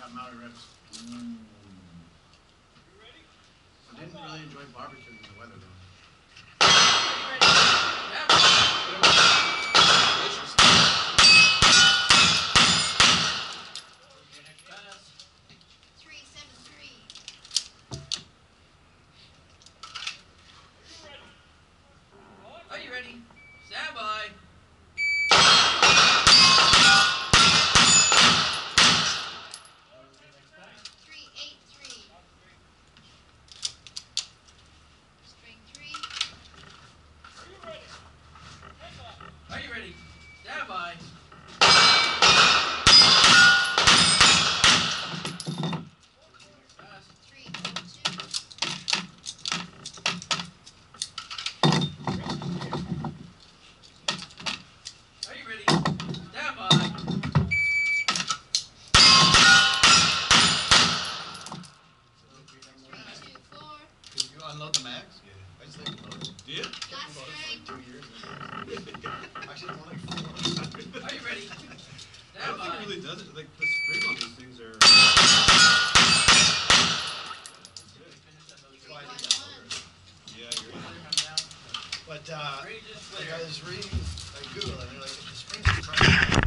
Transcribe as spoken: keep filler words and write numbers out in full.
got Maui ribs. Mm. I didn't really enjoy barbecuing in the weather though. Three seven three. Are you ready? Stand by. Three eight three. String three. Are you ready? Stand by. Three oh two. Are you ready? Stand by. Three two four. Did you unload the mags? Yeah. I just let it load. Do you? Last For string. like two years. Actually, more like four. Are you ready? I Stand don't think by. it really does it. Like, the spring on these things are... One one. Yeah, you're right. But uh, Ready to like I flare. was reading like Google and they're like, if the springs are trying